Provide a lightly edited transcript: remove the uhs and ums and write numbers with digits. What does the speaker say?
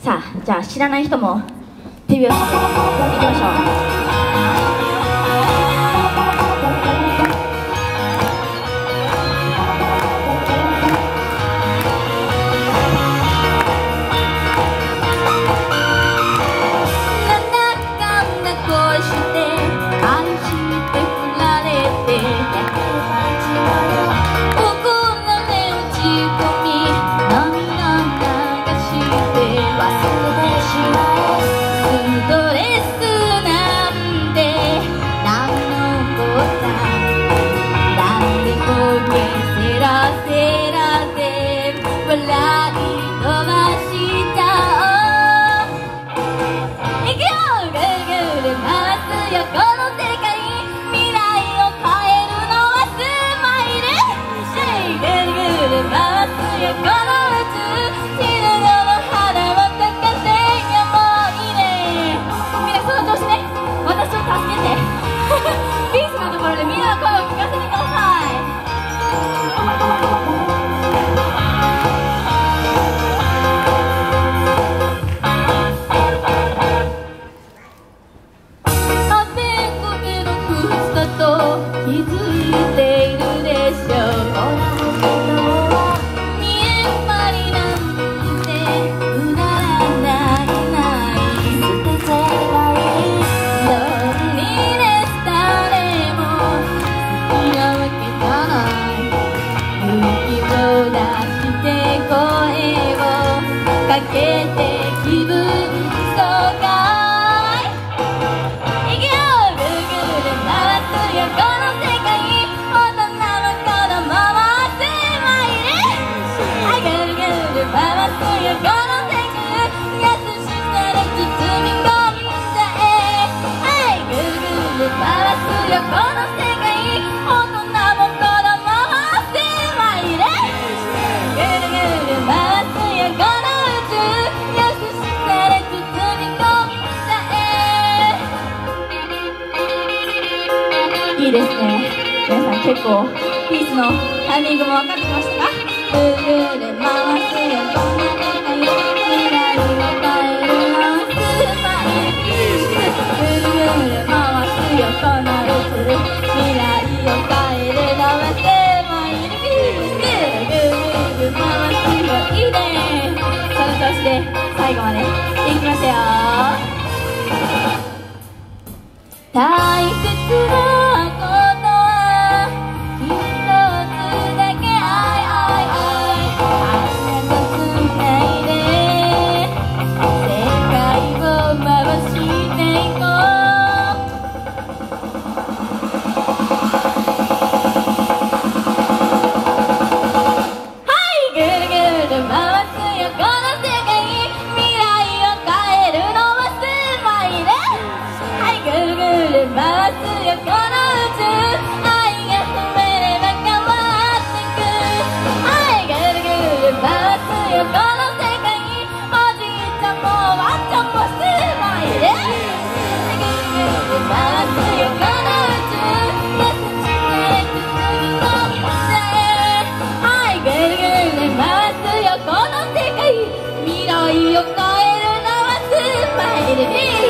さあ、じゃあ知らない人も手拍子していきましょう。いいですね。皆さん結構ピースのタイミングも分かってきましたか？ぐるぐる回すよこんな世界、未来を変えるのはスマイルピース。ぐるぐる回すよこの渦、未来を変えるのはスマイルピース。ぐるぐる回すよいいね。その調子で最後までいきますよ。大切な未来を変えるのはスマイル。